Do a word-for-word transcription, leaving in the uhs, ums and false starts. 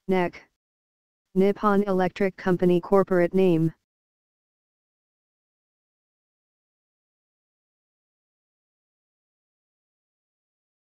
N E C. Nippon Electric Company corporate name.